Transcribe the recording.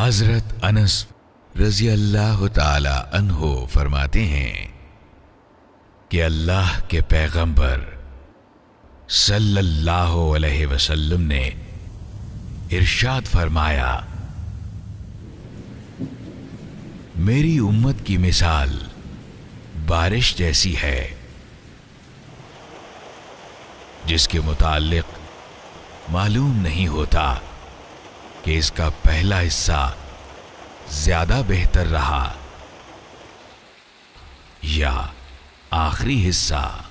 हजरत अनस रजी अल्लाह ताला अन्हो फरमाते हैं कि अल्लाह के पैगंबर सल्लल्लाहु अलैहि वसल्लम ने इरशाद फरमाया, मेरी उम्मत की मिसाल बारिश जैसी है जिसके मुताल्लिक मालूम नहीं होता कि इसका पहला हिस्सा ज्यादा बेहतर रहा या आखिरी हिस्सा।